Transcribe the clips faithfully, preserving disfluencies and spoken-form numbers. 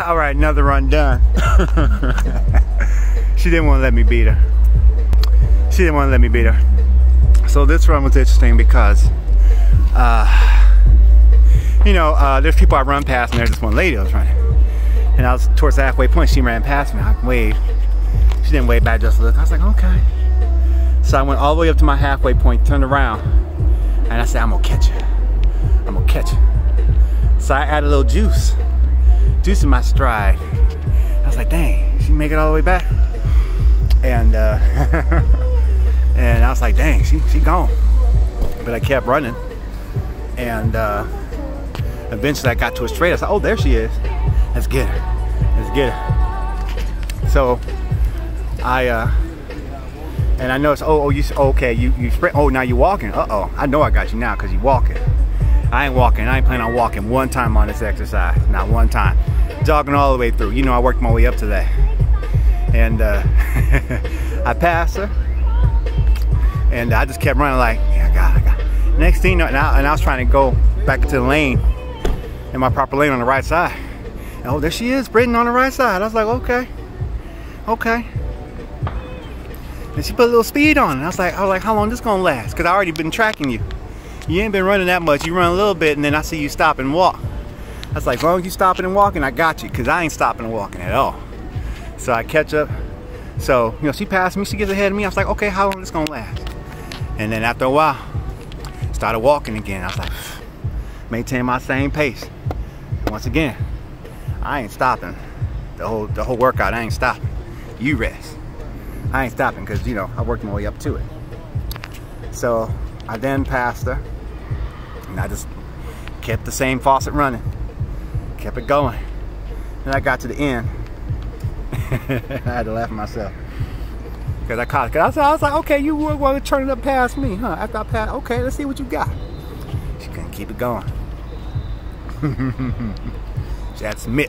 All right, another run done. She didn't want to let me beat her. She didn't want to let me beat her. So this run was interesting because, uh, you know, uh, there's people I run past, and there's this one lady I was running. And I was towards the halfway point, she ran past me. I waved. She didn't wave back, just look. I was like, okay. So I went all the way up to my halfway point, turned around, and I said, I'm gonna catch her. I'm gonna catch her. So I added a little juice. Juice in my stride. I was like, dang, she make it all the way back? And uh, and I was like, dang, she, she gone. But I kept running. And uh, eventually I got to a straight. I said, oh, there she is. Let's get her. Let's get her. So I, uh, and I noticed, oh, oh, you, okay, you, you sprint. Oh, now you walking. Uh-oh, I know I got you now because you walking. I ain't walking. I ain't planning on walking one time on this exercise. Not one time. Jogging all the way through. You know, I worked my way up to that. And uh, I passed her. And I just kept running like, yeah, I got it, I got it. Next thing you know, and I, and I was trying to go back into the lane, in my proper lane on the right side. And, oh, there she is, sprinting on the right side. I was like, okay, okay. And she put a little speed on it. I was like, I was like, how long this gonna last? Because I already been tracking you. You ain't been running that much. You run a little bit, and then I see you stop and walk. I was like, as long as you stopping and walking, I got you, because I ain't stopping and walking at all. So I catch up. So, you know, she passed me, she gets ahead of me. I was like, okay, how long is this gonna last? And then after a while, started walking again. I was like, maintain my same pace. Once again, I ain't stopping. The whole the whole workout, I ain't stopping. You rest. I ain't stopping, because, you know, I worked my way up to it. So I then passed her, and I just kept the same faucet running. Kept it going. Then I got to the end. I had to laugh at myself. Because I caught it. Cause I, was, I was like, okay, you were going to turn it up past me, huh? After I passed, okay, let's see what you got. She couldn't keep it going. She had to submit.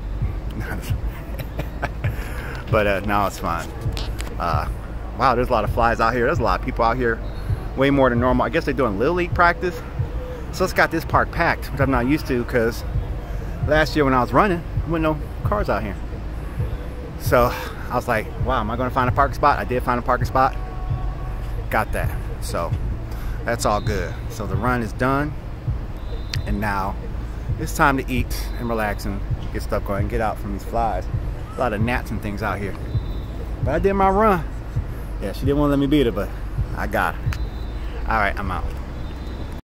But uh, now it's fine. Uh, wow, there's a lot of flies out here. There's a lot of people out here. Way more than normal. I guess they're doing Little League practice. So it's got this park packed, which I'm not used to, because last year when I was running, there weren't no cars out here. So I was like, wow, am I going to find a parking spot? I did find a parking spot. Got that. So that's all good. So the run is done. And now it's time to eat and relax and get stuff going, get out from these flies. A lot of gnats and things out here. But I did my run. Yeah, she didn't want to let me beat her, but I got her. All right, I'm out.